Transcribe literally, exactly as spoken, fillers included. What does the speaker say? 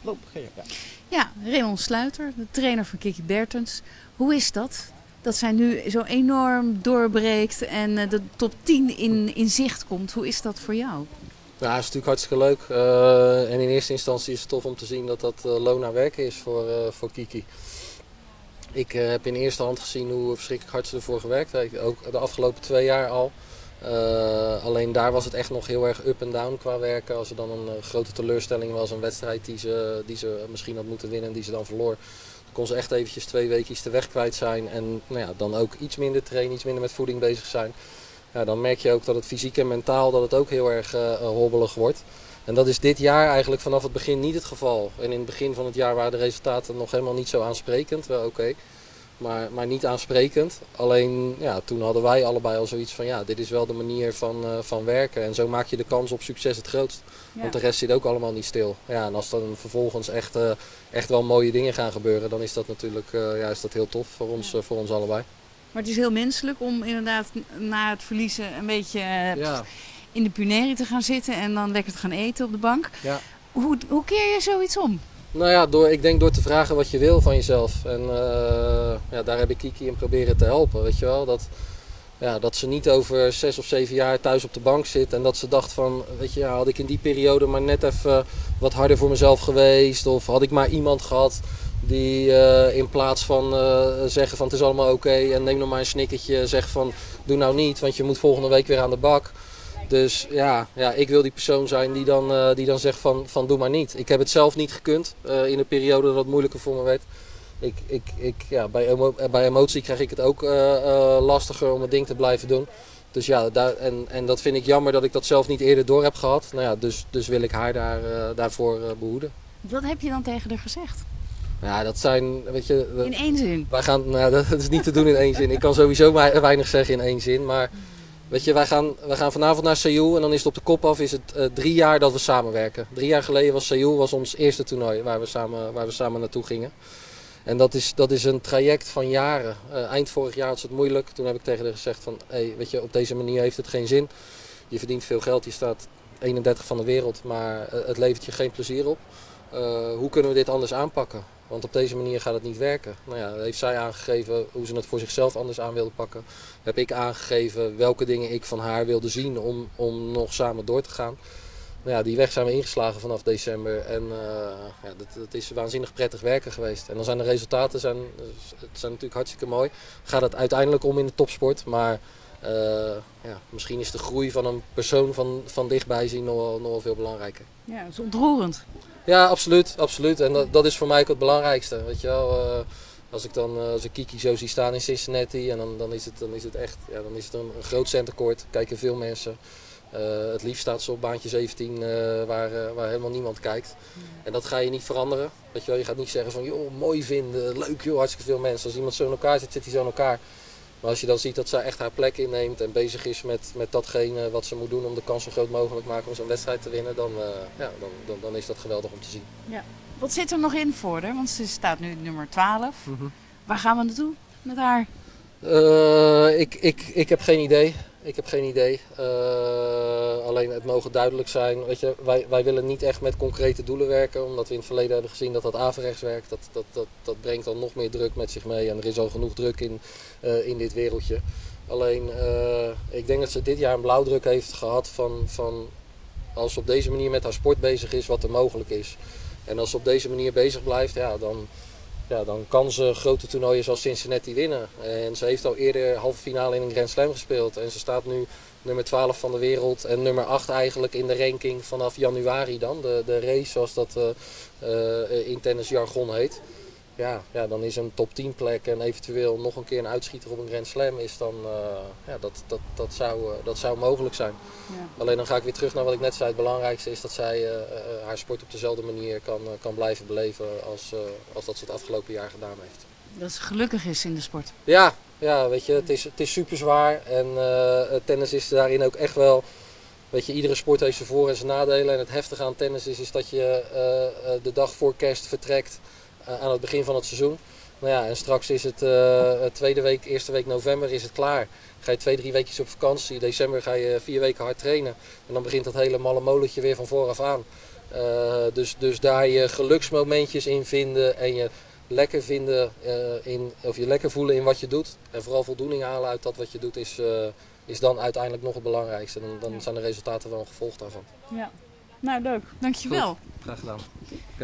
Oh, begin je. Ja. Ja, Raymond Sluiter, de trainer van Kiki Bertens. Hoe is dat? Dat zij nu zo enorm doorbreekt en de top tien in, in zicht komt. Hoe is dat voor jou? Ja, het is natuurlijk hartstikke leuk. Uh, en in eerste instantie is het tof om te zien dat dat uh, loon naar werken is voor, uh, voor Kiki. Ik uh, heb in eerste hand gezien hoe verschrikkelijk hard ze ervoor gewerkt heeft. Ook de afgelopen twee jaar al. Uh, alleen daar was het echt nog heel erg up en down qua werken. Als er dan een uh, grote teleurstelling was, een wedstrijd die ze, die ze misschien had moeten winnen en die ze dan verloor. Dan kon ze echt eventjes twee weekjes de weg kwijt zijn. En nou ja, dan ook iets minder trainen, iets minder met voeding bezig zijn. Ja, dan merk je ook dat het fysiek en mentaal dat het ook heel erg uh, hobbelig wordt. En dat is dit jaar eigenlijk vanaf het begin niet het geval. En in het begin van het jaar waren de resultaten nog helemaal niet zo aansprekend. Wel oké, okay, maar, maar niet aansprekend. Alleen ja, toen hadden wij allebei al zoiets van ja, dit is wel de manier van, uh, van werken. En zo maak je de kans op succes het grootst. Ja. Want de rest zit ook allemaal niet stil. Ja, en als dan vervolgens echt, uh, echt wel mooie dingen gaan gebeuren, dan is dat natuurlijk uh, ja, is dat heel tof voor ons, uh, voor ons allebei. Maar het is heel menselijk om inderdaad na het verliezen een beetje uh, ja. in de punerie te gaan zitten en dan lekker te gaan eten op de bank. Ja. Hoe, hoe keer je zoiets om? Nou ja, door, ik denk door te vragen wat je wil van jezelf. En uh, ja, daar heb ik Kiki in proberen te helpen, weet je wel. Dat, ja, dat ze niet over zes of zeven jaar thuis op de bank zit en dat ze dacht van, weet je, ja, had ik in die periode maar net even wat harder voor mezelf geweest of had ik maar iemand gehad die uh, in plaats van uh, zeggen van het is allemaal oké okay, en neem nog maar een snikkertje, zegt van doe nou niet, want je moet volgende week weer aan de bak. Dus ja, ja ik wil die persoon zijn die dan, uh, die dan zegt van, van doe maar niet. Ik heb het zelf niet gekund uh, in een periode dat het moeilijker voor me werd. Ik, ik, ik, ja, bij, emo bij emotie krijg ik het ook uh, uh, lastiger om het ding te blijven doen. Dus ja, daar, en, en dat vind ik jammer dat ik dat zelf niet eerder door heb gehad. Nou ja, dus, dus wil ik haar daar, uh, daarvoor uh, behoeden. Wat heb je dan tegen haar gezegd? Ja, dat zijn, weet je... In één zin? Wij gaan, nou, dat is niet te doen in één zin. Ik kan sowieso weinig zeggen in één zin. Maar weet je, wij gaan, wij gaan vanavond naar Seoul en dan is het op de kop af is het uh, drie jaar dat we samenwerken. Drie jaar geleden was Seoul was ons eerste toernooi waar we samen, waar we samen naartoe gingen. En dat is, dat is een traject van jaren. Uh, eind vorig jaar was het moeilijk. Toen heb ik tegen haar gezegd van, hey, weet je, op deze manier heeft het geen zin. Je verdient veel geld, je staat eenendertig van de wereld, maar uh, het levert je geen plezier op. Uh, hoe kunnen we dit anders aanpakken? Want op deze manier gaat het niet werken. Nou ja, heeft zij aangegeven hoe ze het voor zichzelf anders aan wilde pakken. Heb ik aangegeven welke dingen ik van haar wilde zien om, om nog samen door te gaan. Nou ja, die weg zijn we ingeslagen vanaf december. En uh, ja, dat, dat is waanzinnig prettig werken geweest. En dan zijn de resultaten zijn, het zijn natuurlijk hartstikke mooi. Gaat het uiteindelijk om in de topsport. Maar uh, ja, misschien is de groei van een persoon van, van dichtbij zien nog wel, nog wel veel belangrijker. Ja, dat is ontroerend. Ja, absoluut, absoluut. En dat, dat is voor mij ook het belangrijkste. Weet je wel, uh, als ik dan uh, als ik Kiki zo zie staan in Cincinnati, en dan, dan, is, het, dan is het echt ja, dan is het een, een groot centercourt. Kijken veel mensen. Uh, het liefst staat ze op baantje zeventien uh, waar, uh, waar helemaal niemand kijkt. Mm. En dat ga je niet veranderen. Weet je wel, je gaat niet zeggen van joh, mooi vinden, leuk joh, hartstikke veel mensen. Als iemand zo in elkaar zit, zit hij zo in elkaar. Maar als je dan ziet dat zij echt haar plek inneemt en bezig is met, met datgene wat ze moet doen om de kans zo groot mogelijk te maken om zo'n wedstrijd te winnen, dan, uh, ja, dan, dan, dan is dat geweldig om te zien. Ja. Wat zit er nog in voor haar? Want ze staat nu nummer twaalf. Mm-hmm. Waar gaan we naartoe met haar? Uh, ik, ik, ik heb geen idee. Ik heb geen idee. Uh, alleen het mogen duidelijk zijn. Weet je, wij, wij willen niet echt met concrete doelen werken. Omdat we in het verleden hebben gezien dat dat averechts werkt. Dat, dat, dat, dat brengt dan nog meer druk met zich mee. En er is al genoeg druk in, uh, in dit wereldje. Alleen uh, ik denk dat ze dit jaar een blauwdruk heeft gehad van, van als ze op deze manier met haar sport bezig is, wat er mogelijk is. En als ze op deze manier bezig blijft, ja, dan... Ja, dan kan ze grote toernooien zoals Cincinnati winnen. En ze heeft al eerder halve finale in een Grand Slam gespeeld. En ze staat nu nummer twaalf van de wereld en nummer acht eigenlijk in de ranking vanaf januari dan. De, de race zoals dat uh, uh, in tennisjargon heet. Ja, ja, dan is een top tien plek en eventueel nog een keer een uitschieter op een Grand Slam is dan, uh, ja, dat, dat, dat, zou, uh, dat zou mogelijk zijn. Ja. Alleen dan ga ik weer terug naar wat ik net zei. Het belangrijkste is dat zij uh, uh, haar sport op dezelfde manier kan, uh, kan blijven beleven als, uh, als dat ze het afgelopen jaar gedaan heeft. Dat ze gelukkig is in de sport. Ja, ja weet je, het is, het is super zwaar en uh, tennis is daarin ook echt wel... Weet je, iedere sport heeft zijn voor- en zijn nadelen en het heftige aan tennis is, is dat je uh, uh, de dag voor kerst vertrekt. Aan het begin van het seizoen. Nou ja, en straks is het uh, tweede week, eerste week november is het klaar. Ga je twee, drie weekjes op vakantie. December ga je vier weken hard trainen. En dan begint dat hele malle molentje weer van vooraf aan. Uh, dus, dus daar je geluksmomentjes in vinden en je lekker vinden uh, in, of je lekker voelen in wat je doet. En vooral voldoening halen uit dat wat je doet is, uh, is dan uiteindelijk nog het belangrijkste. En dan zijn de resultaten wel een gevolg daarvan. Ja, nou leuk. Dankjewel. Goed, graag gedaan.